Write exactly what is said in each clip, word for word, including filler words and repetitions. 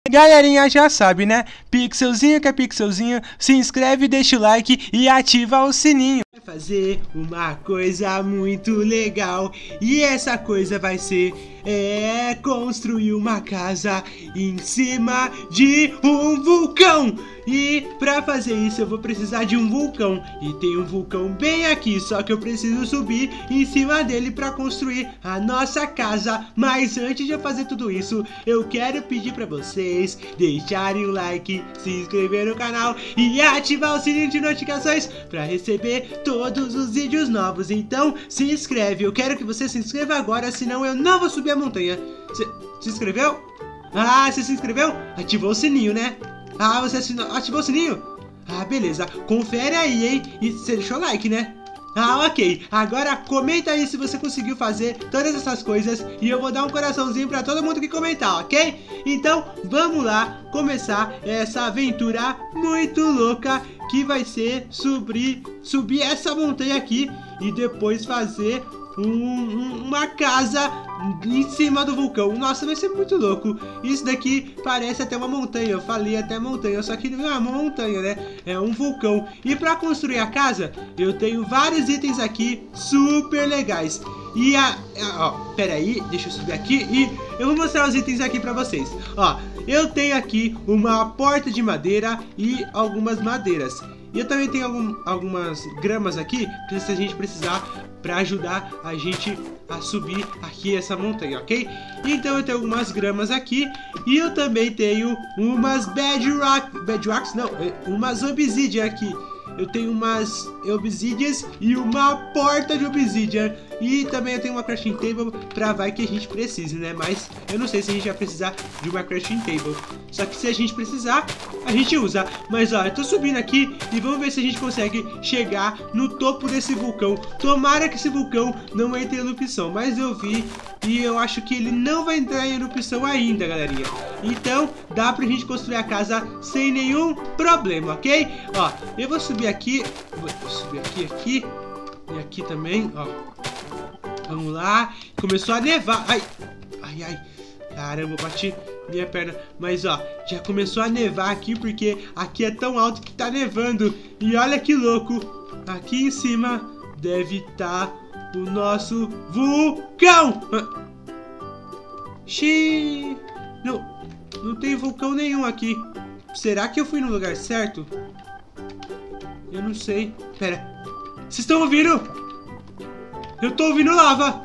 Galerinha já sabe, né? Pixelzinho que é pixelzinho, se inscreve, deixa o like e ativa o sininho. Vai fazer uma coisa muito legal e essa coisa vai ser é construir uma casa em cima de um vulcão. E pra fazer isso eu vou precisar de um vulcão. E tem um vulcão bem aqui, só que eu preciso subir em cima dele pra construir a nossa casa. Mas antes de eu fazer tudo isso, eu quero pedir pra vocês deixarem o like, se inscrever no canal e ativar o sininho de notificações pra receber todos os vídeos novos. Então se inscreve, eu quero que você se inscreva agora, senão eu não vou subir a montanha. Se, se inscreveu? Ah, você se inscreveu? Ativou o sininho, né? Ah, você assinou, ativou o sininho? Ah, beleza. Confere aí, hein? E você deixou o like, né? Ah, ok. Agora comenta aí se você conseguiu fazer todas essas coisas e eu vou dar um coraçãozinho pra todo mundo que comentar, ok? Então, vamos lá começar essa aventura muito louca que vai ser subir, subir essa montanha aqui e depois fazer um, um, uma casa em cima do vulcão. Nossa, vai ser muito louco. Isso daqui parece até uma montanha. Eu falei até montanha, só que não é uma montanha, né? É um vulcão. E pra construir a casa, eu tenho vários itens aqui super legais. E a... a ó, pera aí, deixa eu subir aqui e eu vou mostrar os itens aqui pra vocês. Ó, eu tenho aqui uma porta de madeira e algumas madeiras. E eu também tenho algum, algumas gramas aqui, se a gente precisar, para ajudar a gente a subir aqui essa montanha, ok? Então eu tenho algumas gramas aqui e eu também tenho umas bedrock, bedrocks, não, umas obsidian aqui. Eu tenho umas obsidians e uma porta de obsidian. E também eu tenho uma crafting table pra vai que a gente precise, né? Mas eu não sei se a gente vai precisar de uma crafting table. Só que se a gente precisar, a gente usa. Mas ó, eu tô subindo aqui e vamos ver se a gente consegue chegar no topo desse vulcão. Tomara que esse vulcão não entre em erupção. Mas eu vi e eu acho que ele não vai entrar em erupção ainda, galerinha. Então dá pra gente construir a casa sem nenhum problema, ok? Ó, eu vou subir aqui. Vou subir aqui, aqui. E aqui também, ó. Vamos lá. Começou a nevar. Ai, ai, ai. Caramba, bati minha perna. Mas ó, já começou a nevar aqui, porque aqui é tão alto que tá nevando. E olha que louco. Aqui em cima deve estar o nosso vulcão. Xiii. Não, não tem vulcão nenhum aqui. Será que eu fui no lugar certo? Eu não sei. Pera. Vocês estão ouvindo? Eu tô ouvindo lava.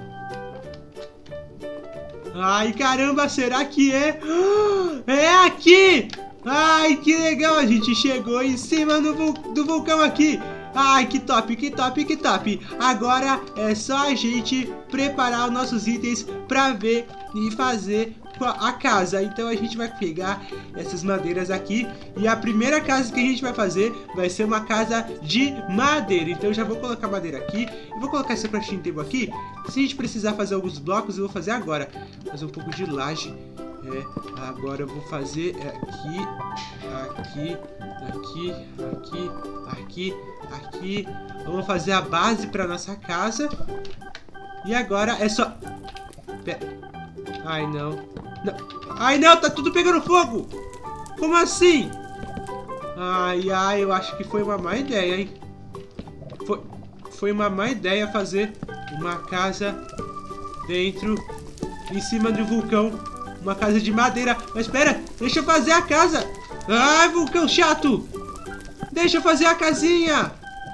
Ai, caramba, será que é? É aqui! Ai, que legal, a gente chegou em cima do, vul do vulcão aqui. Ai, que top, que top, que top. Agora é só a gente preparar os nossos itens pra ver e fazer a casa. Então a gente vai pegar essas madeiras aqui e a primeira casa que a gente vai fazer vai ser uma casa de madeira. Então eu já vou colocar madeira aqui e vou colocar essa crafting table aqui. Se a gente precisar fazer alguns blocos, eu vou fazer agora. Fazer um pouco de laje. É, agora eu vou fazer aqui, aqui, aqui, aqui, aqui, aqui. Vamos fazer a base para nossa casa. E agora é só... Pera. Ai, não. não. Ai, não, tá tudo pegando fogo. Como assim? Ai, ai, eu acho que foi uma má ideia, hein? Foi, foi uma má ideia fazer uma casa dentro, em cima do vulcão. Uma casa de madeira. Mas espera, deixa eu fazer a casa. Ai, vulcão chato. Deixa eu fazer a casinha.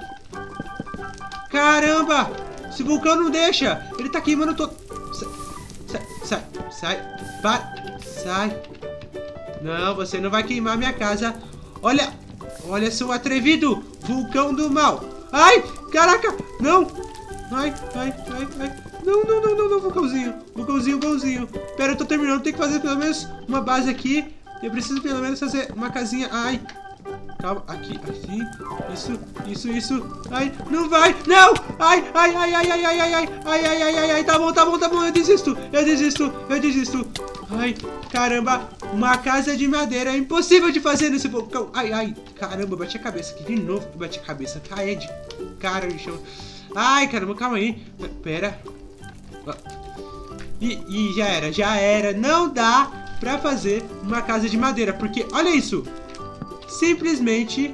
Caramba. Esse vulcão não deixa. Ele tá queimando todo... Sai, sai, sai. Vai, sai. Não, você não vai queimar minha casa. Olha, olha, seu atrevido. Vulcão do mal. Ai, caraca. Não. Ai, ai, ai, ai. Não, não, não, não, não, vulcãozinho. Vulcãozinho, vulcãozinho. Pera, eu tô terminando. Tem que fazer pelo menos uma base aqui. Eu preciso pelo menos fazer uma casinha. Ai. Calma, aqui, assim. Isso, isso, isso. Ai, não vai. Não! Ai, ai, ai, ai, ai, ai, ai, ai, ai, ai, ai, ai, ai. Tá bom, tá bom, tá bom. Eu desisto. Eu desisto. Eu desisto. Ai, caramba. Uma casa de madeira é impossível de fazer nesse vulcão. Ai, ai. Caramba, bati a cabeça aqui. De novo que bati a cabeça. Caí de cara no chão. Ai, caramba, calma aí. Pera. E, e já era, já era. Não dá pra fazer uma casa de madeira. Porque, olha isso, simplesmente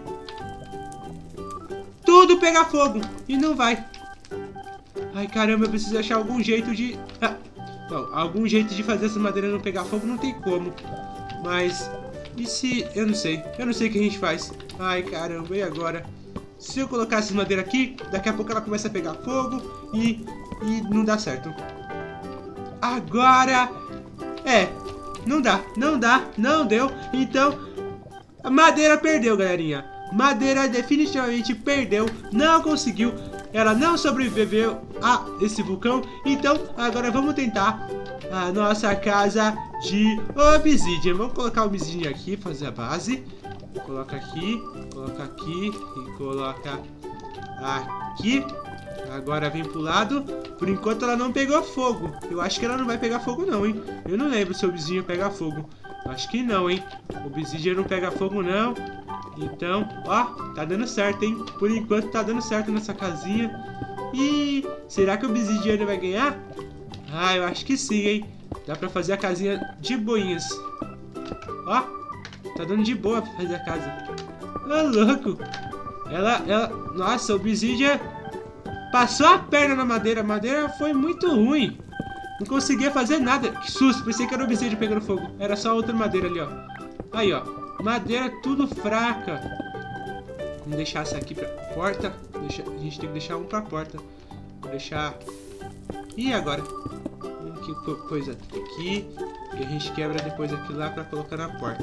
tudo pega fogo e não vai. Ai, caramba, eu preciso achar algum jeito de... Ah, não, algum jeito de fazer essa madeira não pegar fogo, não tem como. Mas, e se... Eu não sei, eu não sei o que a gente faz. Ai, caramba, e agora? Se eu colocar essa madeira aqui, daqui a pouco ela começa a pegar fogo e, e não dá certo. Agora, é, não dá, não dá, não deu. Então, a madeira perdeu, galerinha. Madeira definitivamente perdeu, não conseguiu. Ela não sobreviveu a esse vulcão. Então, agora vamos tentar a nossa casa de obsidian. Vamos colocar o obsidian aqui, fazer a base. Coloca aqui, coloca aqui e coloca aqui. Agora vem pro lado. Por enquanto ela não pegou fogo. Eu acho que ela não vai pegar fogo não, hein. Eu não lembro se o obsidian pega fogo. Acho que não, hein. O obsidian não pega fogo não. Então, ó, tá dando certo, hein. Por enquanto tá dando certo nessa casinha. E será que o obsidian vai ganhar? Ah, eu acho que sim, hein. Dá pra fazer a casinha de boinhas. Ó, tá dando de boa pra fazer a casa. Ô, louco. Ela, ela... Nossa, o obsidian passou a perna na madeira. A madeira foi muito ruim. Não conseguia fazer nada. Que susto, pensei que era o obsidian pegando fogo. Era só outra madeira ali, ó. Aí, ó. Madeira tudo fraca. Vamos deixar essa aqui pra porta. Deixa... A gente tem que deixar um pra porta. Vou deixar... E agora? Que coisa aqui. E a gente quebra depois aqui lá pra colocar na porta.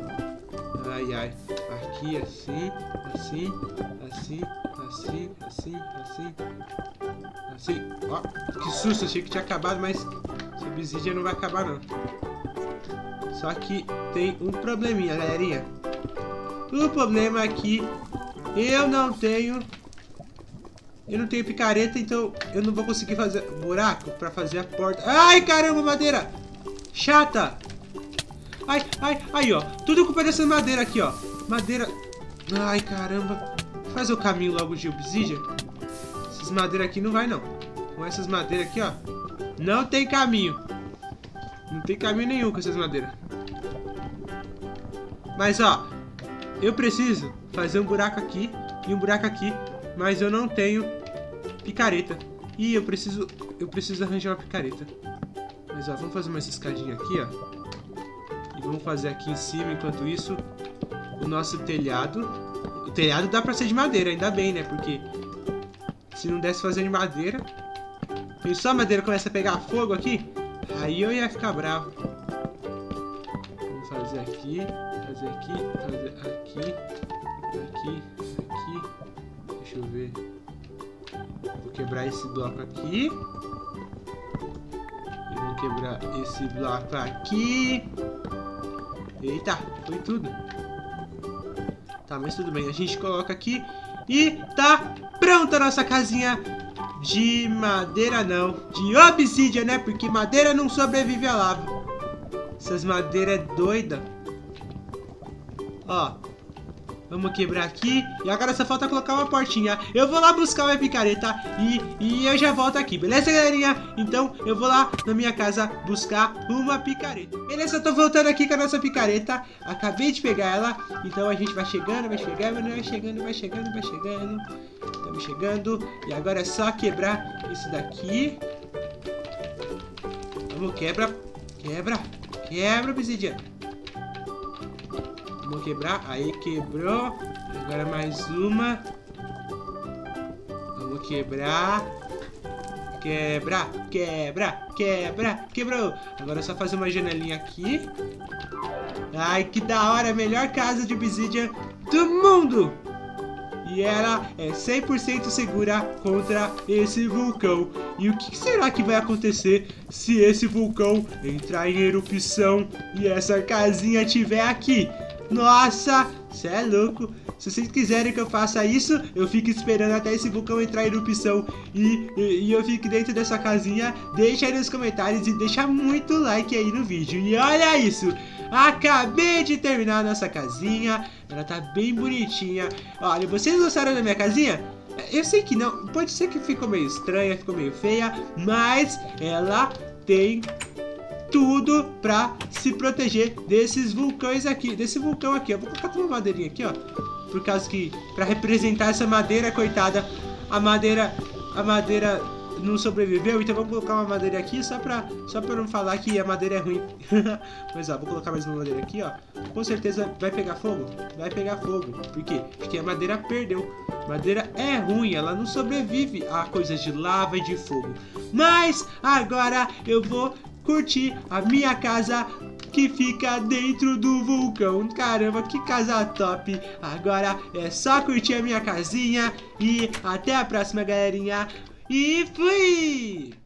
Ai, ai. Aqui, assim, assim, assim, assim, assim, assim, assim. Ó, que susto, achei que tinha acabado, mas esse obsidian não vai acabar, não. Só que tem um probleminha, galerinha. O problema é que eu não tenho... Eu não tenho picareta, então eu não vou conseguir fazer buraco pra fazer a porta. Ai, caramba, madeira! Chata! Ai, ai, aí, ó. Tudo culpa dessa madeira aqui, ó. Madeira... Ai, caramba. Faz o caminho logo de obsidian. Essas madeiras aqui não vai, não. Com essas madeiras aqui, ó. Não tem caminho. Não tem caminho nenhum com essas madeiras. Mas, ó. Eu preciso fazer um buraco aqui e um buraco aqui. Mas eu não tenho picareta. E eu preciso... Eu preciso arranjar uma picareta. Mas, ó, vamos fazer uma escadinha aqui, ó. E vamos fazer aqui em cima, enquanto isso, o nosso telhado. O telhado dá pra ser de madeira, ainda bem, né? Porque se não desse fazer de madeira, e só a madeira começa a pegar fogo aqui, aí eu ia ficar bravo. Vamos fazer aqui, fazer aqui, fazer aqui, aqui, aqui. Deixa eu ver. Vou quebrar esse bloco aqui. E vou quebrar esse bloco aqui. Eita, foi tudo. Tá, mas tudo bem. A gente coloca aqui e tá pronta a nossa casinha de madeira, não. De obsidian, né? Porque madeira não sobrevive à lava. Essas madeiras é doida. Ó. Vamos quebrar aqui. E agora só falta colocar uma portinha. Eu vou lá buscar uma picareta e, e eu já volto aqui. Beleza, galerinha? Então eu vou lá na minha casa buscar uma picareta. Beleza, eu tô voltando aqui com a nossa picareta. Acabei de pegar ela. Então a gente vai chegando, vai chegando, vai chegando, vai chegando, vai chegando. Estamos chegando. E agora é só quebrar isso daqui. Vamos, quebra. Quebra. Quebra, obsidian. Vamos quebrar. Aí, quebrou. Agora mais uma. Vamos quebrar. Quebra, quebra, quebra. Quebrou. Agora é só fazer uma janelinha aqui. Ai, que da hora. Melhor casa de obsidian do mundo. E ela é cem por cento segura contra esse vulcão. E o que será que vai acontecer se esse vulcão entrar em erupção e essa casinha estiver aqui? Nossa, cê é louco. Se vocês quiserem que eu faça isso, eu fico esperando até esse vulcão entrar em erupção e, e, e eu fico dentro dessa casinha. Deixa aí nos comentários e deixa muito like aí no vídeo. E olha isso, acabei de terminar a nossa casinha. Ela tá bem bonitinha. Olha, vocês gostaram da minha casinha? Eu sei que não, pode ser que ficou meio estranha, ficou meio feia, mas ela tem tudo pra se proteger desses vulcões aqui, desse vulcão aqui. Eu vou colocar uma madeirinha aqui, ó, por causa que, pra representar essa madeira, coitada, a madeira, a madeira não sobreviveu, então vamos colocar uma madeira aqui só pra, só pra não falar que a madeira é ruim. Mas ó, vou colocar mais uma madeira aqui, ó. Com certeza vai pegar fogo, vai pegar fogo. Por quê? Porque a madeira perdeu. Madeira é ruim, ela não sobrevive a coisas de lava e de fogo. Mas agora eu vou curtir a minha casa que fica dentro do vulcão. Caramba, que casa top. Agora é só curtir a minha casinha. E até a próxima, galerinha. E fui!